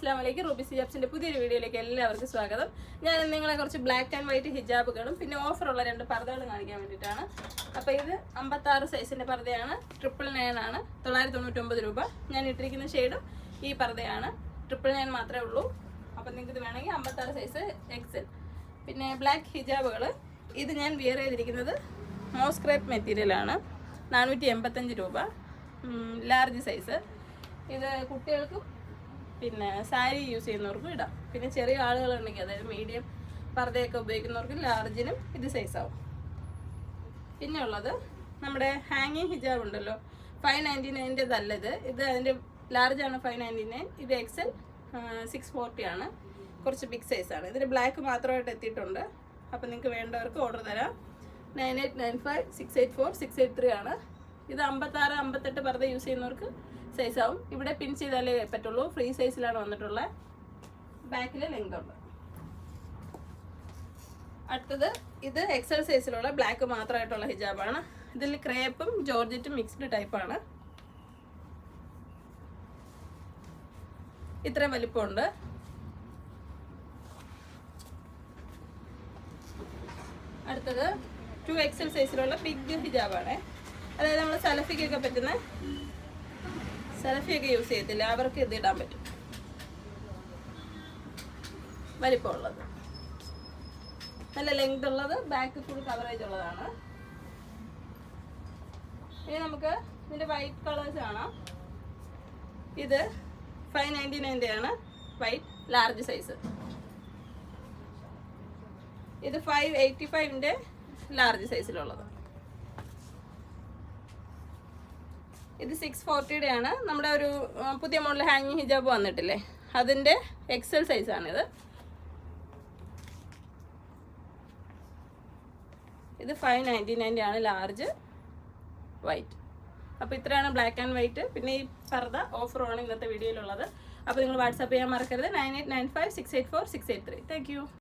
അസ്സലാമലൈക്കും. റൂബീസ് ഹിജാബ്സിന്റെ പുതിയൊരു വീഡിയോയിലേക്ക് എല്ലാവർക്കും സ്വാഗതം. ഞാൻ നിങ്ങളെ കുറച്ച് ബ്ലാക്ക് ആൻഡ് വൈറ്റ് ഹിജാബുകളും പിന്നെ ഓഫറുള്ള 2 പർദ്ദകളും കാണിക്കാൻ വേണ്ടിയിട്ടാണ്. അപ്പോൾ ഇത് 56 സൈസിന്റെ പർദ്ദയാണ്. 999 ആണ്, 999 രൂപ. ഞാൻ ഇട്ടിരിക്കുന്ന ഷെയ്ഡും ഈ പർദ്ദയാണ്. 999 മാത്രമേ ഉള്ളൂ. അപ്പം നിങ്ങൾക്ക് ഇത് വേണമെങ്കിൽ 56 സൈസ് എക്സൽ. പിന്നെ ബ്ലാക്ക് ഹിജാബുകൾ, ഇത് ഞാൻ വിയർ ചെയ്തിരിക്കുന്നത് മോസ്ക്രേപ്പ് മെറ്റീരിയലാണ്. 485 രൂപ, ലാർജ് സൈസ്. ഇത് കുട്ടികൾക്കും പിന്നെ സാരി യൂസ് ചെയ്യുന്നവർക്കും ഇടാം. പിന്നെ ചെറിയ ആളുകളുണ്ടെങ്കിൽ, അതായത് മീഡിയം പർദ്ദയൊക്കെ ഉപയോഗിക്കുന്നവർക്ക് ലാർജിനും ഇത് സൈസാവും. പിന്നെ ഉള്ളത് നമ്മുടെ ഹാങ്ങിങ് ഹിജാബ് ഉണ്ടല്ലോ, 599 ഇത് അതിൻ്റെ ലാർജാണ് 599. ഇത് എക്സൽ 640 ആണ്, കുറച്ച് ബിഗ് സൈസാണ്. ഇതിന് ബ്ലാക്ക് മാത്രമായിട്ട് എത്തിയിട്ടുണ്ട്. അപ്പോൾ നിങ്ങൾക്ക് വേണ്ടവർക്ക് ഓർഡർ തരാം. 9895 684 683 ആണ്. ഇത് 56 58 പർദ്ദ യൂസ് ചെയ്യുന്നവർക്ക് സൈസാവും. ഇവിടെ പിൻ ചെയ്താലേ പറ്റുള്ളൂ. ഫ്രീ സൈസിലാണ് വന്നിട്ടുള്ളത്. ബാക്കിൽ ലെങ്ത് ഉണ്ട്. അടുത്തത് ഇത് എക്സൽ സൈസിലുള്ള ബ്ലാക്ക് മാത്രമായിട്ടുള്ള ഹിജാബാണ്. ഇതിൽ ക്രേപ്പും ജോർജറ്റും മിക്സ്ഡ് ടൈപ്പാണ്. ഇത്രയും വലിപ്പമുണ്ട്. അടുത്തത് 2XL സൈസിലുള്ള ബിഗ് ഹിജാബാണ്. അതായത് നമ്മൾ സലഫിക്കൊക്കെ പറ്റുന്ന, സലഫിയൊക്കെ യൂസ് ചെയ്യത്തില്ല, അവർക്ക് ഇത് ഇടാൻ പറ്റും. വലിപ്പമുള്ളത്, നല്ല ലെങ്ത് ഉള്ളത്, ബാക്ക് ഫുൾ കവറേജ് ഉള്ളതാണ്. ഇനി നമുക്ക് ഇതിൻ്റെ വൈറ്റ് കളേഴ്സ് കാണാം. ഇത് 599 ആണ്, വൈറ്റ് ലാർജ് സൈസ്. ഇത് 585 ലാർജ് സൈസിലുള്ളത്. ഇത് 640 ആണ്. നമ്മുടെ ഒരു പുതിയ മോഡൽ ഹാങ്ങിങ് ഹിജാബ് വന്നിട്ടില്ലേ, അതിൻ്റെ എക്സൽ സൈസാണിത്. ഇത് 599 ആണ്, ലാർജ് വൈറ്റ്. അപ്പോൾ ഇത്രയാണ് ബ്ലാക്ക് ആൻഡ് വൈറ്റ്. പിന്നെ ഈ പർദ്ദ ഓഫറുമാണ് ഇന്നത്തെ വീഡിയോയിലുള്ളത്. അപ്പോൾ നിങ്ങൾ വാട്സാപ്പ് ചെയ്യാൻ മറക്കരുത്. 9895 684 683. Thank U.